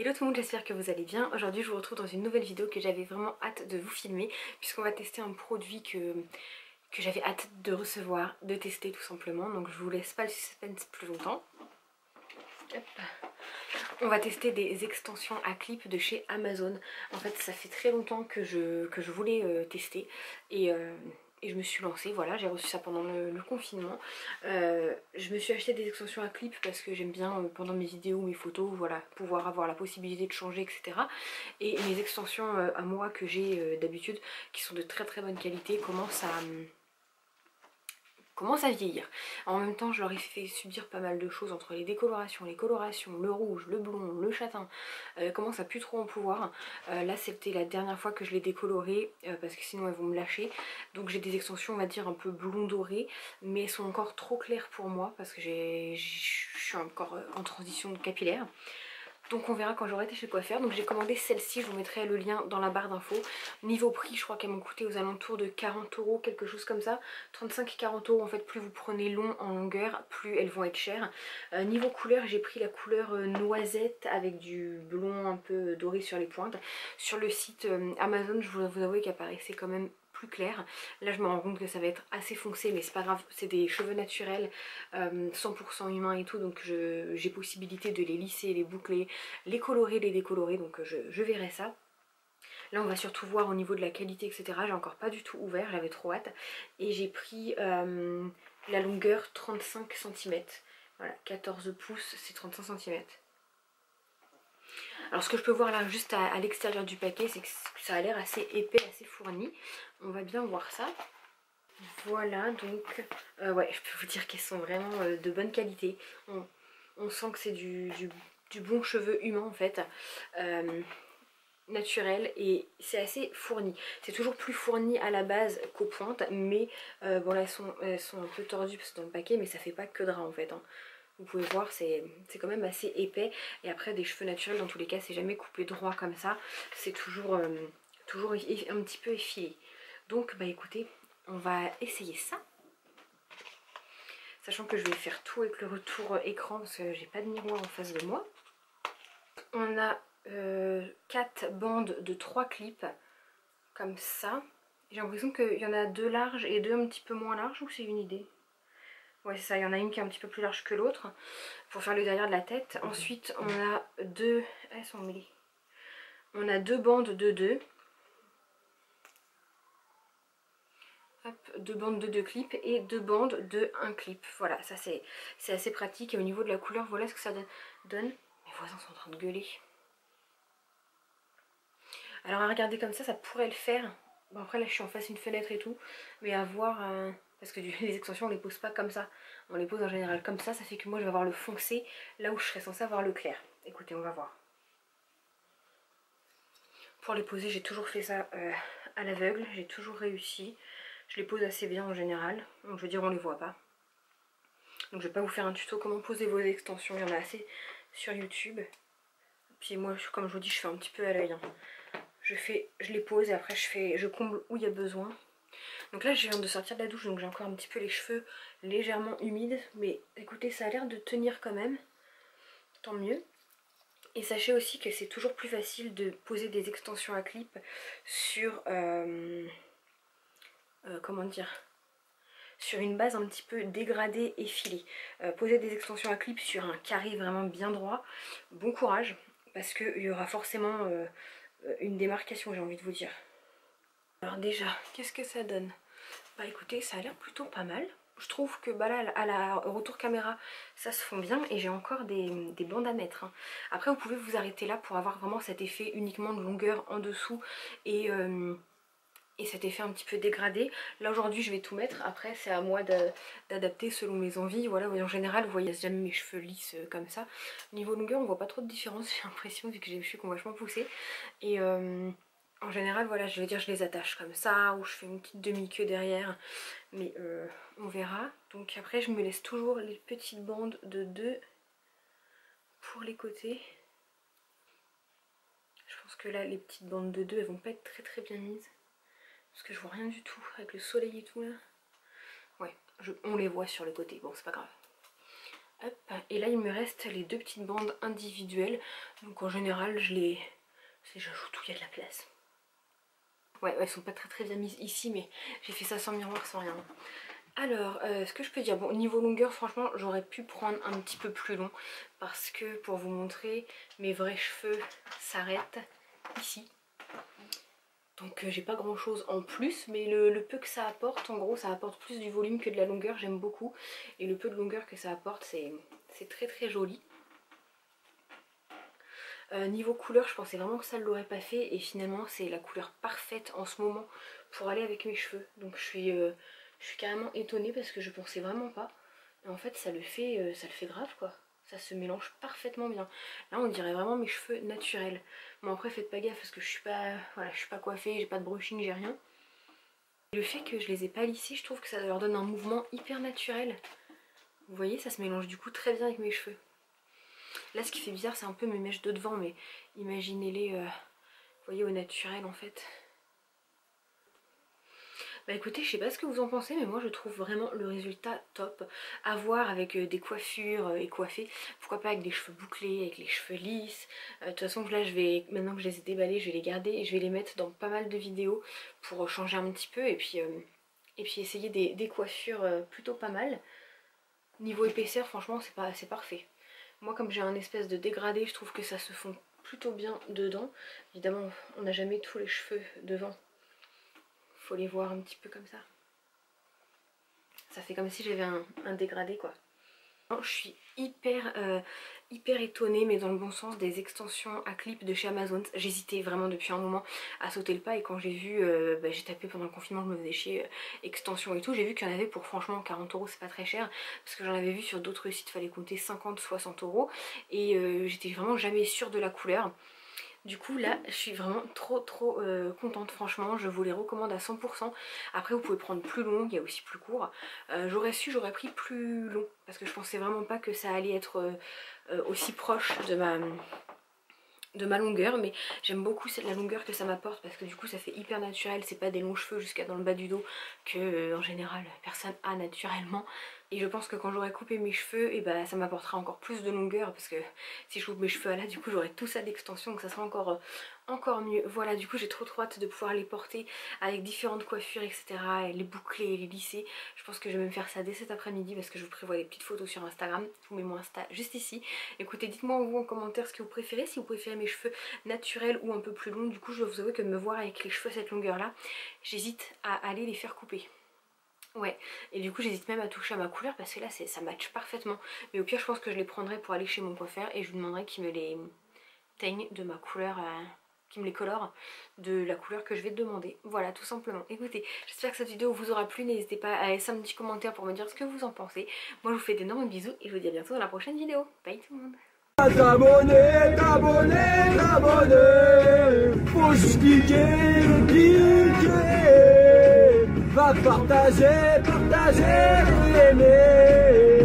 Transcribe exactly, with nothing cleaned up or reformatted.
Hello tout le monde, j'espère que vous allez bien. Aujourd'hui je vous retrouve dans une nouvelle vidéo que j'avais vraiment hâte de vous filmer, puisqu'on va tester un produit que, que j'avais hâte de recevoir, de tester tout simplement. Donc je vous laisse pas le suspense plus longtemps. Hop. On va tester des extensions à clip de chez Amazon. En fait ça fait très longtemps que je, que je voulais euh, tester et... Euh, Et je me suis lancée, voilà, j'ai reçu ça pendant le, le confinement. Euh, je me suis acheté des extensions à clip parce que j'aime bien euh, pendant mes vidéos, mes photos, voilà, pouvoir avoir la possibilité de changer, et cetera. Et mes extensions euh, à moi que j'ai euh, d'habitude, qui sont de très très bonne qualité, commencent à... Euh, commence à vieillir. En même temps je leur ai fait subir pas mal de choses entre les décolorations, les colorations, le rouge, le blond, le châtain, euh, commence à plus trop en pouvoir. Euh, là c'était la dernière fois que je l'ai décoloré euh, parce que sinon elles vont me lâcher. Donc j'ai des extensions on va dire un peu blond doré, mais elles sont encore trop claires pour moi parce que je suis encore en transition capillaire. Donc on verra quand j'aurai été chez le coiffeur. Donc j'ai commandé celle-ci, je vous mettrai le lien dans la barre d'infos. Niveau prix, je crois qu'elles m'ont coûté aux alentours de quarante euros, quelque chose comme ça. trente-cinq quarante euros en fait, plus vous prenez long en longueur, plus elles vont être chères. Euh, niveau couleur, j'ai pris la couleur euh, noisette avec du blond un peu doré sur les pointes. Sur le site euh, Amazon, je vous, vous avouer qu'elle paraissait quand même plus clair. Là je me rends compte que ça va être assez foncé, mais c'est pas grave, c'est des cheveux naturels, euh, cent pour cent humains et tout, donc j'ai possibilité de les lisser, les boucler, les colorer, les décolorer, donc je, je verrai ça. Là on va surtout voir au niveau de la qualité, et cetera. J'ai encore pas du tout ouvert, j'avais trop hâte. Et j'ai pris euh, la longueur trente-cinq centimètres. Voilà, quatorze pouces, c'est trente-cinq centimètres. Alors ce que je peux voir là juste à, à l'extérieur du paquet, c'est que ça a l'air assez épais, assez fourni. On va bien voir ça. Voilà, donc euh, ouais, je peux vous dire qu'elles sont vraiment euh, de bonne qualité. On, on sent que c'est du, du, du bon cheveu humain en fait, euh, naturel, et c'est assez fourni. C'est toujours plus fourni à la base qu'aux pointes, mais euh, bon là elles sont, elles sont un peu tordues parce que dans le paquet, mais ça fait pas que drap en fait. Hein. Vous pouvez voir, c'est quand même assez épais. Et après des cheveux naturels dans tous les cas, c'est jamais coupé droit comme ça. C'est toujours, euh, toujours un petit peu effilé. Donc bah écoutez, on va essayer ça. Sachant que je vais faire tout avec le retour écran parce que j'ai pas de miroir en face de moi. On a euh, quatre bandes de trois clips comme ça. J'ai l'impression qu'il y en a deux larges et deux un petit peu moins larges, ou c'est une idée? Ouais c'est ça, il y en a une qui est un petit peu plus large que l'autre pour faire le derrière de la tête. Ensuite on a deux... Elles sont mêlées. On a deux bandes de deux. Hop, deux bandes de deux clips et deux bandes de un clip. Voilà, ça c'est assez pratique. Et au niveau de la couleur, voilà ce que ça donne. Mes voisins sont en train de gueuler. Alors à regarder comme ça, ça pourrait le faire. Bon après là je suis en face d'une fenêtre et tout. Mais à voir... Euh, parce que les extensions on les pose pas comme ça. On les pose en général comme ça. Ça fait que moi je vais avoir le foncé là où je serais censée avoir le clair. Écoutez, on va voir. Pour les poser, j'ai toujours fait ça euh, à l'aveugle. J'ai toujours réussi. Je les pose assez bien en général. Donc je veux dire on les voit pas. Donc je vais pas vous faire un tuto comment poser vos extensions. Il y en a assez sur YouTube. Puis moi comme je vous dis je fais un petit peu à l'œil. Hein. Je fais, je les pose et après je fais, je comble où il y a besoin. Donc là je viens de sortir de la douche donc j'ai encore un petit peu les cheveux légèrement humides. Mais écoutez ça a l'air de tenir quand même. Tant mieux. Et sachez aussi que c'est toujours plus facile de poser des extensions à clip sur... Euh, euh, comment dire sur une base un petit peu dégradée et filée. Euh, poser des extensions à clip sur un carré vraiment bien droit, bon courage, parce qu'il y aura forcément euh, une démarcation, j'ai envie de vous dire. Alors déjà, qu'est-ce que ça donne? Bah écoutez, ça a l'air plutôt pas mal. Je trouve que bah là, à la retour caméra, ça se fond bien et j'ai encore des, des bandes à mettre. Hein. Après, vous pouvez vous arrêter là pour avoir vraiment cet effet uniquement de longueur en dessous et... Euh, et cet effet un petit peu dégradé. Là aujourd'hui je vais tout mettre, après c'est à moi d'adapter selon mes envies. Voilà, en général vous voyez jamais mes cheveux lisses comme ça. Niveau longueur on voit pas trop de différence, j'ai l'impression, vu que j'ai les cheveux qui ont vachement poussé. Et euh, en général voilà, je vais dire je les attache comme ça, ou je fais une petite demi-queue derrière, mais euh, on verra. Donc après je me laisse toujours les petites bandes de deux pour les côtés. Je pense que là les petites bandes de deux elles vont pas être très très bien mises. Parce que je vois rien du tout avec le soleil et tout là. Ouais, je, on les voit sur le côté, bon c'est pas grave. Hop. Et là il me reste les deux petites bandes individuelles. Donc en général je les... j'ajoute où il y a de la place. Ouais, ouais, elles sont pas très très bien mises ici, mais j'ai fait ça sans miroir, sans rien. Alors, euh, ce que je peux dire, bon, niveau longueur, franchement, j'aurais pu prendre un petit peu plus long. Parce que, pour vous montrer, mes vrais cheveux s'arrêtent ici. Donc, euh, j'ai pas grand chose en plus, mais le, le peu que ça apporte, en gros, ça apporte plus du volume que de la longueur, j'aime beaucoup. Et le peu de longueur que ça apporte, c'est très très joli. Euh, niveau couleur, je pensais vraiment que ça ne l'aurait pas fait et finalement c'est la couleur parfaite en ce moment pour aller avec mes cheveux. Donc je suis, euh, je suis carrément étonnée parce que je pensais vraiment pas. Et en fait ça le fait, euh, ça le fait grave quoi. Ça se mélange parfaitement bien. Là on dirait vraiment mes cheveux naturels. Bon après faites pas gaffe parce que je suis pas, voilà, je suis pas coiffée, j'ai pas de brushing, j'ai rien. Et le fait que je les ai pas lissés, je trouve que ça leur donne un mouvement hyper naturel. Vous voyez, ça se mélange du coup très bien avec mes cheveux. Là ce qui fait bizarre c'est un peu mes mèches de devant, mais imaginez-les, euh, vous voyez, au naturel en fait. Bah écoutez, je sais pas ce que vous en pensez, mais moi je trouve vraiment le résultat top. À voir avec euh, des coiffures euh, et coiffées, pourquoi pas avec des cheveux bouclés, avec les cheveux lisses. Euh, de toute façon là je vais, maintenant que je les ai déballés, je vais les garder et je vais les mettre dans pas mal de vidéos pour changer un petit peu et puis, euh, et puis essayer des, des coiffures euh, plutôt pas mal. Niveau épaisseur franchement c'est pas, c'est parfait. Moi comme j'ai un espèce de dégradé, je trouve que ça se fond plutôt bien dedans. Évidemment on n'a jamais tous les cheveux devant. Faut les voir un petit peu comme ça. Ça fait comme si j'avais un, un dégradé quoi. Je suis hyper euh, hyper étonnée, mais dans le bon sens, des extensions à clip de chez Amazon. J'hésitais vraiment depuis un moment à sauter le pas et quand j'ai vu, euh, bah, j'ai tapé pendant le confinement, je me faisais chier, euh, extensions et tout, j'ai vu qu'il y en avait pour franchement quarante euros, c'est pas très cher parce que j'en avais vu sur d'autres sites, fallait compter cinquante soixante euros et euh, j'étais vraiment jamais sûre de la couleur. Du coup là je suis vraiment trop trop euh, contente, franchement je vous les recommande à cent pour cent. Après vous pouvez prendre plus long, il y a aussi plus court. euh, J'aurais su, j'aurais pris plus long parce que je pensais vraiment pas que ça allait être euh, euh, aussi proche de ma, de ma longueur. Mais j'aime beaucoup la longueur que ça m'apporte parce que du coup ça fait hyper naturel. C'est pas des longs cheveux jusqu'à dans le bas du dos que euh, en général personne a naturellement. Et je pense que quand j'aurai coupé mes cheveux, et bah, ça m'apportera encore plus de longueur parce que si je coupe mes cheveux à là, du coup j'aurai tout ça d'extension, donc ça sera encore, euh, encore mieux. Voilà, du coup j'ai trop trop hâte de pouvoir les porter avec différentes coiffures, et cetera. Et les boucler, les lisser. Je pense que je vais me faire ça dès cet après-midi parce que je vous prévois des petites photos sur Instagram. Je vous mets mon Insta juste ici. Écoutez, dites-moi vous en commentaire ce que vous préférez, si vous préférez mes cheveux naturels ou un peu plus longs. Du coup je dois vous avouer que de me voir avec les cheveux à cette longueur là, j'hésite à aller les faire couper. Ouais, et du coup j'hésite même à toucher à ma couleur parce que là ça match parfaitement. Mais au pire je pense que je les prendrai pour aller chez mon coiffeur et je lui demanderai qu'il me les teigne de ma couleur, euh, qu'il me les colore de la couleur que je vais demander. Voilà, tout simplement. Écoutez, j'espère que cette vidéo vous aura plu, n'hésitez pas à laisser un petit commentaire pour me dire ce que vous en pensez. Moi je vous fais d'énormes bisous et je vous dis à bientôt dans la prochaine vidéo. Bye tout le monde. T'abonner, t'abonner, t'abonner, faut juste cliquer, cliquer. Va partager, partager, aimer.